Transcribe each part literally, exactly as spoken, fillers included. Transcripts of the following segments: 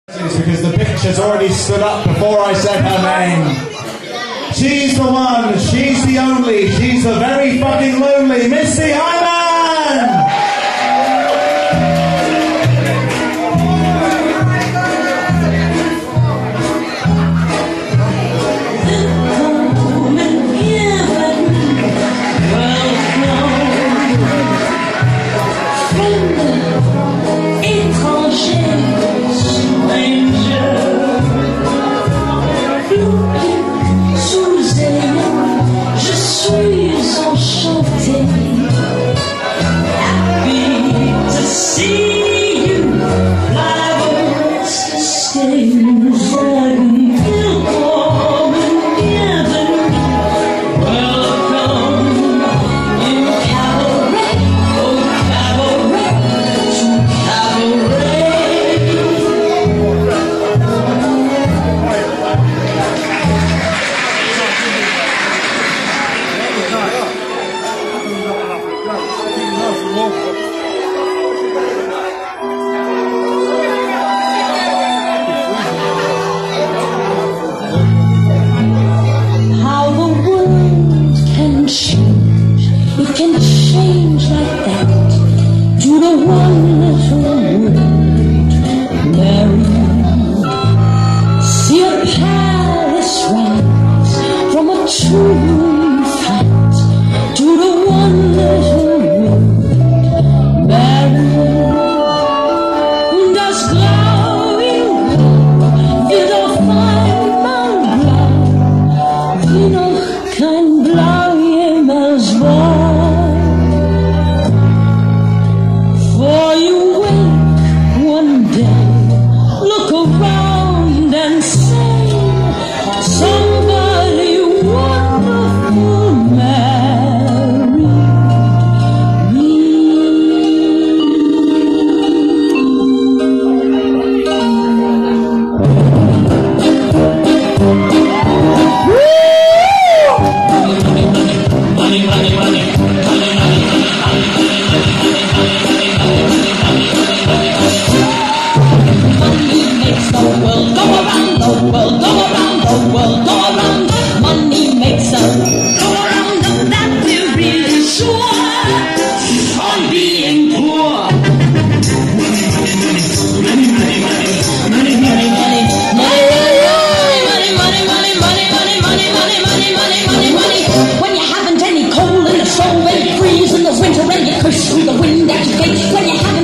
Because the picture's already stood up before I said her name. She's the one, she's the only, she's the very fucking lonely Misty Hymen!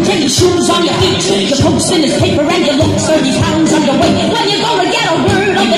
Shoes on your feet, you're posting this paper and you look thirty pounds underweight. When you gonna get a word of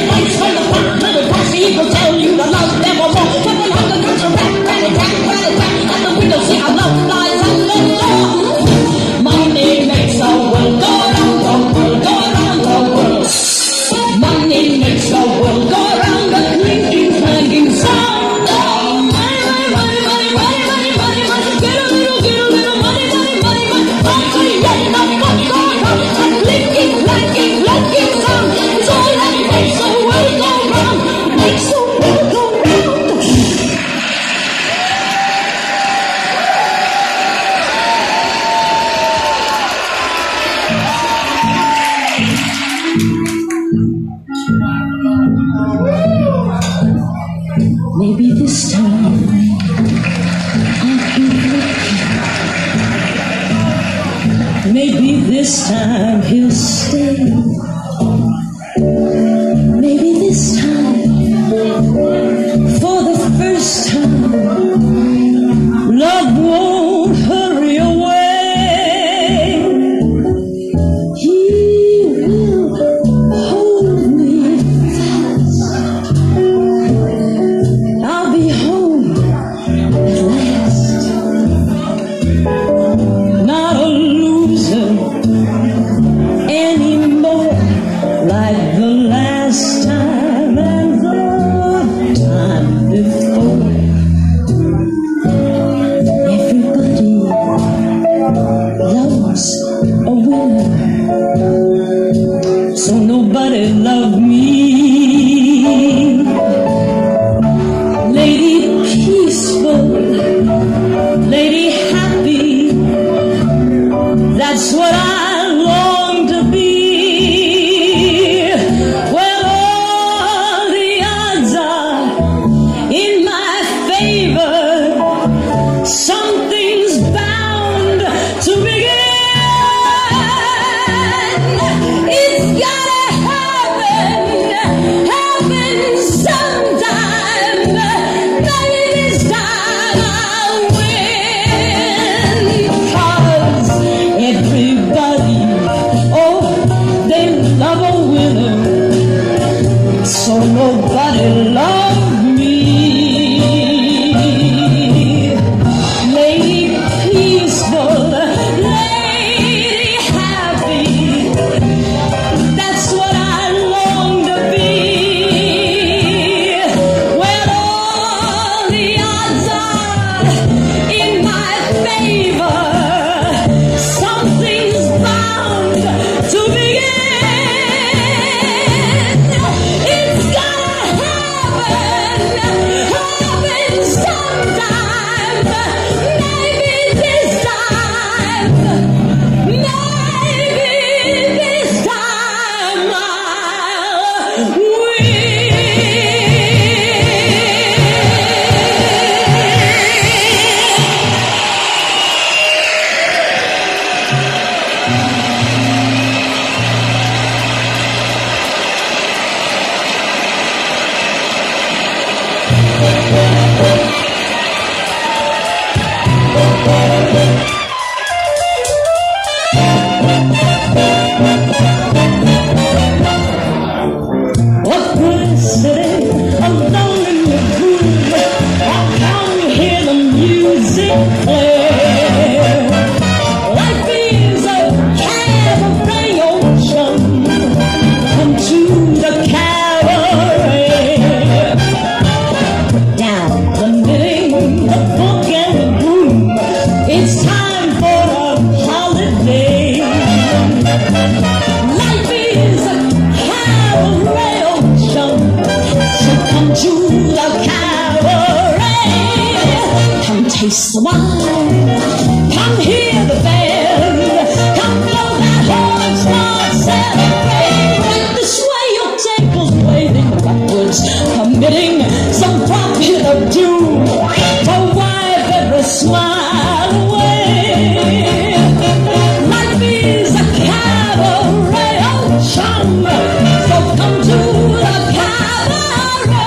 taste the wine. Come hear the band. Come blow that horn, start celebrating. Right this way, your tables waving backwards, committing some popular doom to wipe every smile away. Life is a cabaret, oh chum, so come to the cabaret.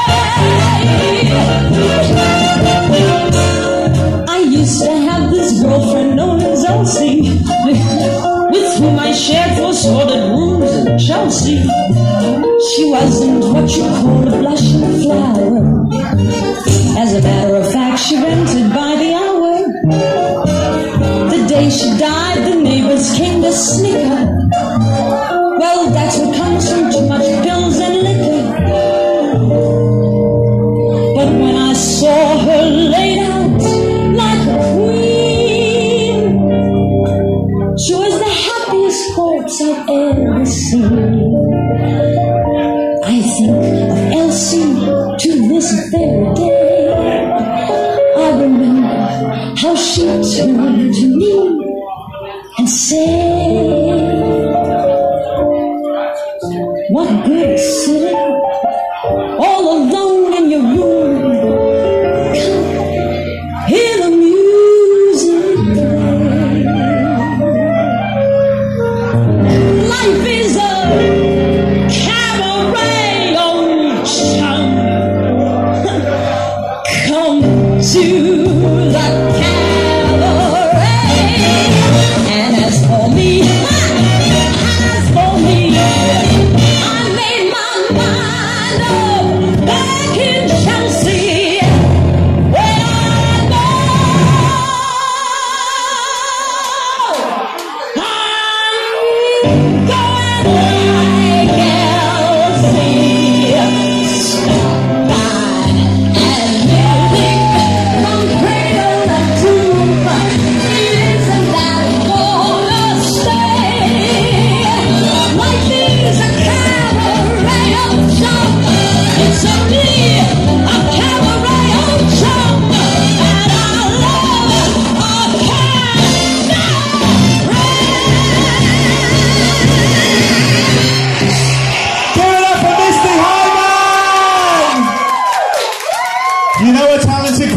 I used to have this girlfriend known as Elsie, with whom I shared four sordid rooms in Chelsea. She wasn't what you call a blushing flower. As a matter of fact, she rented by the hour. The day she died, the neighbors came to snicker. Well, that's what comes from too much pills and liquor. But when I saw her laid out like a queen, she was the happiest corpse I've ever seen. I think of Elsie to this very day. I remember how she turned to me and said, what good is sitting all alone in your room? Come, hear the music play. Life is a cabaret, old chum. Come to the cabaret. And as for me, as for me, I made my mind up back in Chelsea, where I know I'm going like Elsie. Stop by and music from cradle to tomb. Isn't that gonna stay? Life is a cabaret, oh chum. It's only a cabaret, oh chum. And I love a cabaret. Give it up for Misty Hymen! You know a talented